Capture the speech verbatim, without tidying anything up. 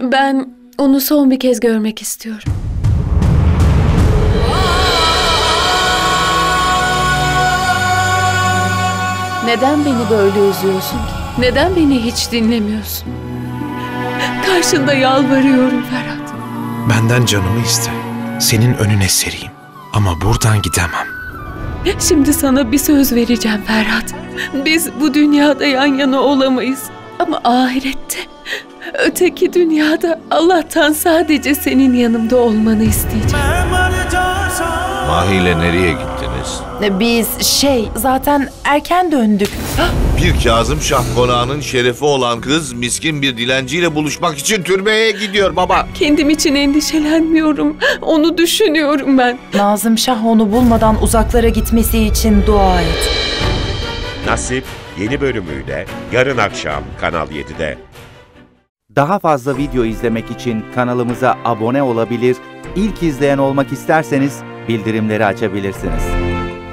Ben onu son bir kez görmek istiyorum. Neden beni böyle üzüyorsun ki? Neden beni hiç dinlemiyorsun? Karşında yalvarıyorum Ferhat. Benden canımı iste. Senin önüne sereyim. Ama buradan gidemem. Şimdi sana bir söz vereceğim Ferhat. Biz bu dünyada yan yana olamayız. Ama ahirette, öteki dünyada Allah'tan sadece senin yanımda olmanı isteyeceğim. Mahi ile nereye gittiniz? Biz şey zaten erken döndük. Bir Kazım Şah konağının şerefi olan kız miskin bir dilenciyle buluşmak için türbeye gidiyor baba. Kendim için endişelenmiyorum. Onu düşünüyorum ben. Nazım Şah onu bulmadan uzaklara gitmesi için dua et. Nasip yeni bölümüyle yarın akşam Kanal yedide. Daha fazla video izlemek için kanalımıza abone olabilir, ilk izleyen olmak isterseniz bildirimleri açabilirsiniz.